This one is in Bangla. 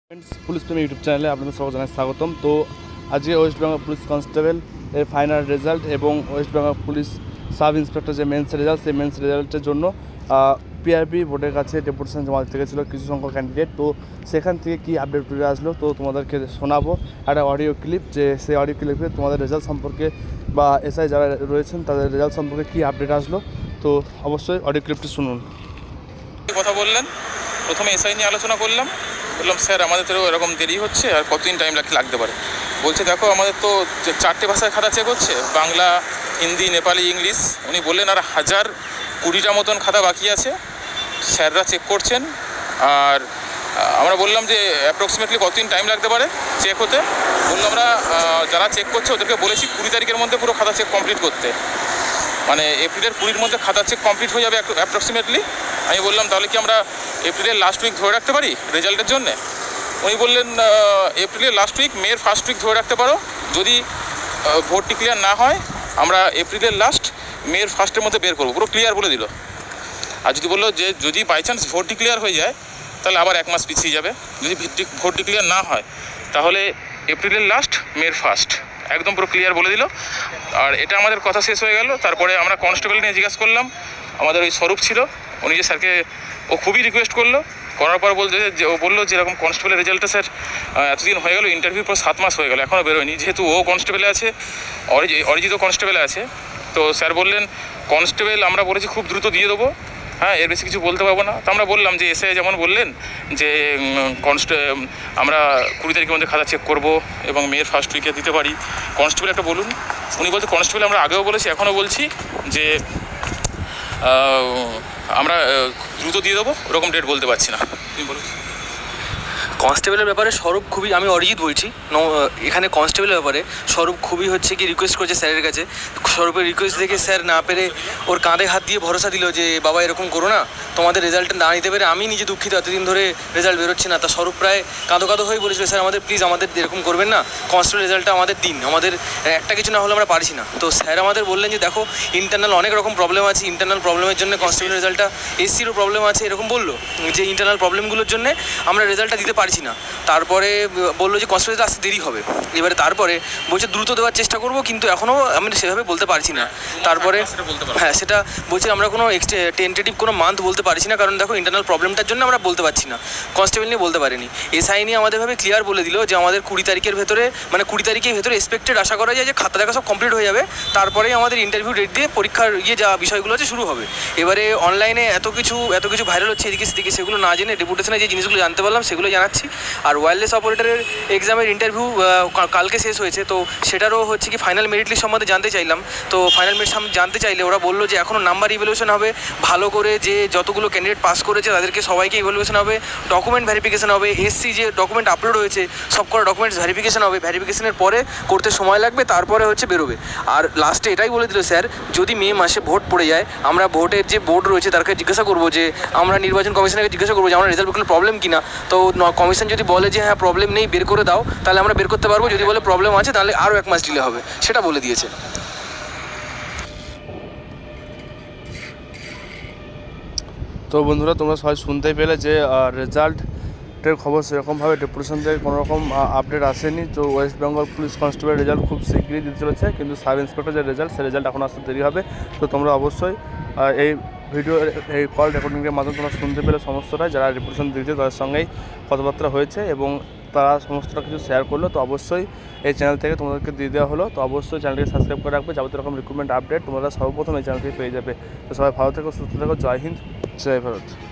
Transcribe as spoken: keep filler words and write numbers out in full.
फ्रेंड्स पुलिस प्रेमी यूट्यूब चैनले आपनादेर सबके जानाई स्वागतम। तो आज के वेस्ट बेंगल पुलिस कन्स्टेबल एर फाइनल रेजल्ट एवं West Bengal police sub inspector जो मेन्स रेजल्ट से मेन्स रेजल्टर जो पिआरबी बोर्डर काছে ডেপুটেশন জমা দিতে গেছিল কিছু সংখ্যক ক্যান্ডিডেট। তো সেখান থেকে কি আপডেট পেয়ে আসলো তো তোমাদেরকে শোনাবো একটা অডিও ক্লিপ, যে সেই অডিও ক্লিপে তোমাদের রেজাল্ট সম্পর্কে বা এসআই যারা রয়েছেন তাদের রেজাল্ট সম্পর্কে কি আপডেট আসলো। তো অবশ্যই অডিও ক্লিপটি শুনুন। কথা বললেন, প্রথমে এসআই নিয়ে আলোচনা করলাম, বললাম স্যার আমাদের তো এরকম দেরি হচ্ছে আর কতদিন টাইম লাগতে পারে। বলছে দেখো আমাদের তো চারটে ভাষায় খাতা চেক হচ্ছে, বাংলা, হিন্দি, নেপালি, ইংলিশ। উনি বললেন আর হাজার কুড়িটা মতন খাতা বাকি আছে, স্যাররা চেক করছেন। আর আমরা বললাম যে অ্যাপ্রক্সিমেটলি কতদিন টাইম লাগতে পারে চেক হতে। বললো আমরা যারা চেক করছে ওদেরকে বলেছি কুড়ি তারিখের মধ্যে পুরো খাতা চেক কমপ্লিট করতে, মানে এপ্রিলের কুড়ির মধ্যে খাতা চেক কমপ্লিট হয়ে যাবে অ্যাপ্রক্সিমেটলি। আমি বললাম তাহলে কি আমরা এপ্রিলের লাস্ট উইক ধরে রাখতে পারি রেজাল্টের জন্যে? উনি বললেন এপ্রিলের লাস্ট উইক, মের ফার্স্ট উইক ধরে রাখতে পারো। যদি ভোটটি ক্লিয়ার না হয় আমরা এপ্রিলের লাস্ট মের ফার্স্টের মধ্যে বের করবো, পুরো ক্লিয়ার বলে দিল। আর যদি বললো যে যদি বাই চান্স ভোটটি ক্লিয়ার হয়ে যায় তাহলে আবার এক মাস পিছিয়ে যাবে। যদি ভোটটি ক্লিয়ার না হয় তাহলে এপ্রিলের লাস্ট মের ফার্স্ট, একদম পুরো ক্লিয়ার বলে দিল। আর এটা আমাদের কথা শেষ হয়ে গেল। তারপরে আমরা কনস্টেবল নিয়ে জিজ্ঞাসা করলাম, আমাদের ওই স্বরূপ ছিল, উনি যে স্যারকে ও খুবই রিকোয়েস্ট করলো, করার পর বলছে যে ও বললো যে এরকম কনস্টেবলের রেজাল্টটা স্যার এতদিন হয়ে গেল, ইন্টারভিউ পর সাত মাস হয়ে গেল এখনও বেরোয়নি, যেহেতু ও কনস্টেবলে আছে, অরিজি অরিজিৎও কনস্টেবলে আছে। তো স্যার বললেন কনস্টেবল আমরা বলেছি খুব দ্রুত দিয়ে দেবো, হ্যাঁ এর বেশি কিছু বলতে পারবো না। তো আমরা বললাম যে এসে যেমন বললেন যে কনস্টে আমরা কুড়ি তারিখের মধ্যে খাতা চেক করবো এবং মেয়ের ফার্স্ট উইকে দিতে পারি, কনস্টেবল একটা বলুন। উনি বলতে কনস্টেবল আমরা আগেও বলেছি এখনও বলছি যে আমরা দ্রুত দিয়ে দেবো, ওরকম ডেট বলতে পারছি না। তুমি বলো। কনস্টেবলের ব্যাপারে স্বরূপ খুবই, আমি অরিজিৎ বলছি, এখানে কনস্টেবলের ব্যাপারে স্বরূপ খুবই হচ্ছে কি রিকোয়েস্ট করছে স্যারের কাছে। স্বরূপের রিকোয়েস্ট দেখে স্যার না পেরে ওর কাঁধে হাত দিয়ে ভরসা দিল যে বাবা এরকম করো না, তোমাদের রেজাল্টটা না নিতে পেরে আমি নিজে দুঃখিত, এতদিন ধরে রেজাল্ট বেরোচ্ছে না। তা স্বরূপ প্রায় কাঁদো কাঁদো হয়ে বলেছিল স্যার আমাদের প্লিজ আমাদের এরকম করবেন না, কনস্টেবল রেজাল্টটা আমাদের দিন, আমাদের একটা কিছু না হলে আমরা পারছি না। তো স্যার আমাদের বললেন যে দেখো ইন্টারনাল অনেক রকম প্রবলেম আছে, ইন্টারনাল প্রবলেমের জন্য কনস্টেবল রেজাল্টটা, এসসিরও প্রবলেম আছে এরকম বললো, যে ইন্টারনাল প্রবলেমগুলোর জন্য আমরা রেজাল্টটা দিতে পারছি না। তারপরে বললো যে কনস্টেবল আসতে দেরি হবে, এবারে তারপরে বলছে দ্রুত দেওয়ার চেষ্টা করবো, কিন্তু এখনও আমি সেভাবে বলতে পারছি না। তারপরে হ্যাঁ সেটা বলছে আমরা কোনো টেন্টেটিভ কোনো মান্থ বলতে পারছি না, কারণ দেখো ইন্টারনাল প্রবলেমটার জন্য আমরা বলতে পারছি না। কনস্টেবল নিয়ে বলতে পারিনি। এসআই নিয়ে আমাদেরভাবে ক্লিয়ার বলে দিল যে আমাদের কুড়ি তারিখের ভেতরে, মানে কুড়ি তারিখের ভেতরে এক্সপেক্টেড আশা করা যায় যে খাতা দেখা সব কমপ্লিট হয়ে যাবে, তারপরেই আমাদের ইন্টারভিউ ডেট দিয়ে পরীক্ষার ইয়ে যা বিষয়গুলো আছে শুরু হবে। এবারে অনলাইনে এত কিছু এত কিছু ভাইরাল হচ্ছে এদিকে সেদিকে, সেগুলো না জেনে ডেপুটেশনে যে জিনিসগুলো জানতে পারলাম সেগুলো জানাচ্ছি। আর ওয়্যারলেস অপারেটরের এক্সামের ইন্টারভিউ কালকে শেষ হয়েছে, তো সেটারও হচ্ছে কি ফাইনাল মেরিট লিস্ট সম্বন্ধে জানতে চাইলাম। তো ফাইনাল মেরিট জানতে চাইলে ওরা বললো যে এখনও নাম্বার ইভ্যালুয়েশন হবে, ভালো করে যে যতগুলো ক্যান্ডিডেট পাস করেছে তাদেরকে সবাইকে ইভ্যালুয়েশন হবে, ডকুমেন্ট ভেরিফিকেশন হবে, এসসি যে ডকুমেন্ট আপলোড হয়েছে সব কটা ডকুমেন্টস ভেরিফিকেশন হবে, ভেরিফিকেশনের পরে করতে সময় লাগবে, তারপরে হচ্ছে বেরোবে। আর লাস্টে এটাই বলে দিল স্যার যদি মে মাসে ভোট পড়ে যায় আমরা ভোটের যে বোর্ড রয়েছে তারকে জিজ্ঞাসা করবো, যে আমরা নির্বাচন কমিশনকে জিজ্ঞাসা করবো যে আমরা রেজাল্ট কোনো প্রবলেম কিনা। তো কমিশন যদি বলে যে হ্যাঁ প্রবলেম নেই বের করে দাও তাহলে আমরা বের করতে পারবো, যদি বলে প্রবলেম আছে তাহলে আরও এক মাস ডিলে হবে, সেটা বলে দিয়েছে। তো বন্ধুরা তোমরা সবাই শুনতেই পেলে যে রেজাল্টের খবর সেরকমভাবে ডেপুটেশন থেকে কোনো রকম আপডেট আসেনি। তো West Bengal police constable result খুব শীঘ্রই দিতে চলেছে, কিন্তু সাব ইন্সপেক্টর যে রেজাল্ট সে রেজাল্ট এখন আসতে দেরি হবে। তো তোমরা অবশ্যই এই ভিডিও এই কল রেকর্ডিংয়ের মাধ্যমে তোমরা শুনতে পেলে সমস্তটাই, যারা ডেপুটেশন দিয়েছে তাদের সঙ্গেই কথাবার্তা হয়েছে এবং তারা সমস্তটা কিছু শেয়ার করলো। তো অবশ্যই এই চ্যানেল থেকে তোমাদেরকে দিয়ে দেওয়া হলো। তো অবশ্যই চ্যানেলটিকে সাবস্ক্রাইব করে রাখবে, যাবতীয় রকম রিক্রুটমেন্ট আপডেট তোমরা সর্বপ্রথম এই চ্যানেল থেকে পেয়ে যাবে। তো সবাই ভালো থেকো, সুস্থ থেকো, জয় হিন্দ, জয় ভারত।